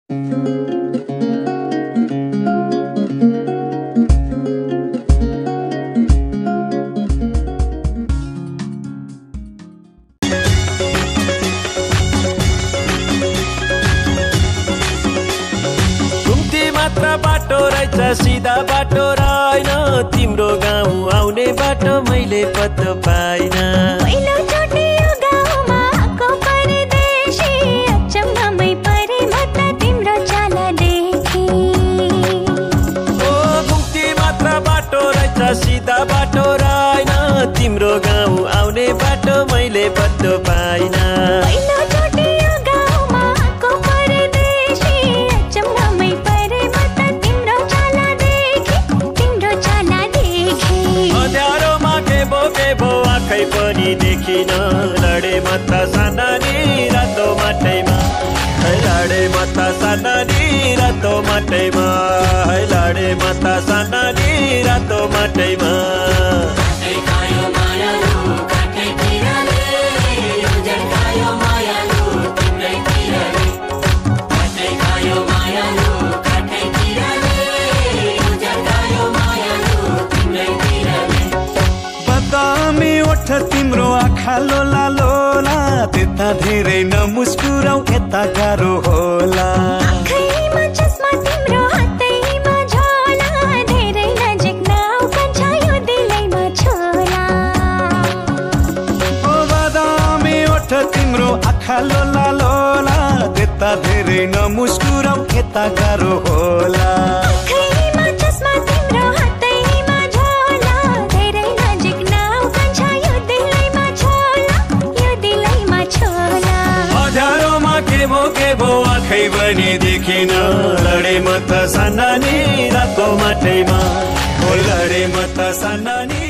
बाटो रहेछ सिधा बाटो रहेन तिम्रो गाउँ आउने बाटो मैले पत्तो पाइन पहिलोचोटि यो गाउँमा आएको परदेशी अचम्ममै परे म त तिम्रो चाला देखेँ ओ घुम्ती मात्र बाटो रहेछ सिधा बाटो रहेन तिम्रो गाउँ आउने बाटो मैले पत्तो पाइन पहिलोचोटि यो गाउँमा आएको परदेशी अचम्ममै परे म त तिम्रो चाला देखेँ अँध्यारोमा के भो आँखै पनि देखिन लडे म त सानानी रातो माटैमा लडे म त सानानी रातो माटैमा लडे म त सानानी रातो माटैमा तिम्रो आँखा लोला लोला त्यता धेरै नमुस्कुराउ यता गाह्रो होला आँखैमा चस्मा तिम्रो हातैमा झोला धेरै नजिक नाउ कन्छायो दिलैमा छोला ओ बादामी ओठ तिम्रो आँखा लोला लोला त्यता धेरै नमुस्कुराउ यता गाह्रो होला आँखैमा चस्मा तिम्रो हातैमा झोला धेरै नजिक नाउ कन्छायो दिलैमा छोला अँध्यारोमा के भो आँखै पनि देखिन लडे म त सानानी रातो माटैमा लडे म त सानानी